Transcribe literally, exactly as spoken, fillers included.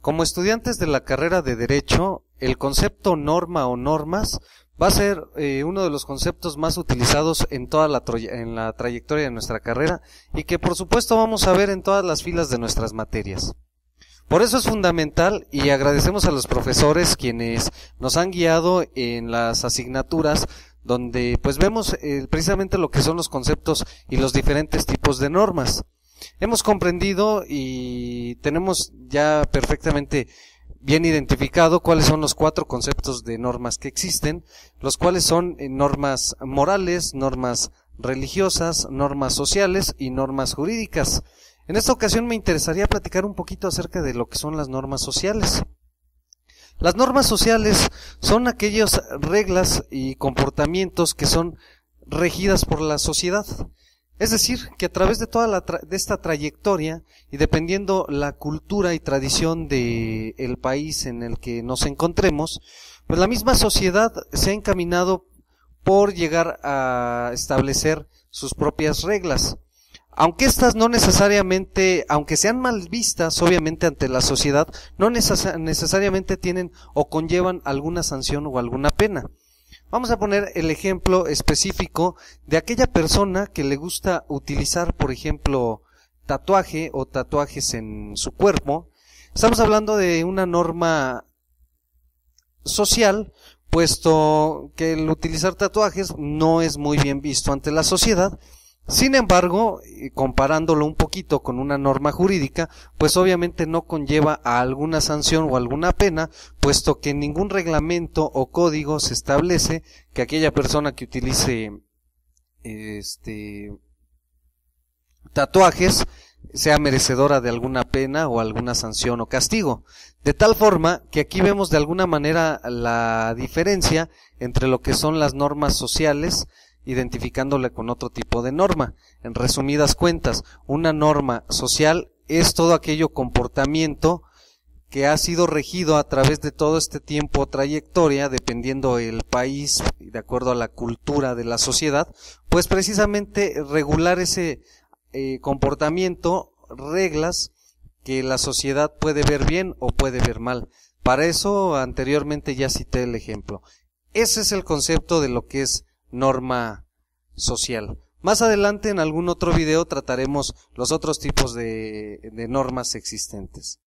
Como estudiantes de la carrera de Derecho, el concepto norma o normas va a ser eh, uno de los conceptos más utilizados en toda la, en la trayectoria de nuestra carrera y que por supuesto vamos a ver en todas las filas de nuestras materias. Por eso es fundamental y agradecemos a los profesores quienes nos han guiado en las asignaturas donde pues vemos eh, precisamente lo que son los conceptos y los diferentes tipos de normas. Hemos comprendido y tenemos ya perfectamente bien identificado cuáles son los cuatro conceptos de normas que existen, los cuales son eh, normas morales, normas religiosas, normas sociales y normas jurídicas. En esta ocasión me interesaría platicar un poquito acerca de lo que son las normas sociales. Las normas sociales son aquellas reglas y comportamientos que son regidas por la sociedad. Es decir, que a través de toda la tra- de esta trayectoria y dependiendo la cultura y tradición de el país en el que nos encontremos, pues la misma sociedad se ha encaminado por llegar a establecer sus propias reglas. Aunque estas no necesariamente, aunque sean mal vistas obviamente ante la sociedad, no neces- necesariamente tienen o conllevan alguna sanción o alguna pena. Vamos a poner el ejemplo específico de aquella persona que le gusta utilizar, por ejemplo, tatuaje o tatuajes en su cuerpo. Estamos hablando de una norma social, puesto que el utilizar tatuajes no es muy bien visto ante la sociedad. Sin embargo, comparándolo un poquito con una norma jurídica, pues obviamente no conlleva a alguna sanción o alguna pena, puesto que en ningún reglamento o código se establece que aquella persona que utilice este tatuajes sea merecedora de alguna pena o alguna sanción o castigo. De tal forma que aquí vemos de alguna manera la diferencia entre lo que son las normas sociales, identificándole con otro tipo de norma. En resumidas cuentas, una norma social es todo aquello comportamiento que ha sido regido a través de todo este tiempo o trayectoria, dependiendo el país, de acuerdo a la cultura de la sociedad, pues precisamente regular ese eh, comportamiento, reglas que la sociedad puede ver bien o puede ver mal. Para eso anteriormente ya cité el ejemplo. Ese es el concepto de lo que es norma social. Más adelante en algún otro video trataremos los otros tipos de, de normas existentes.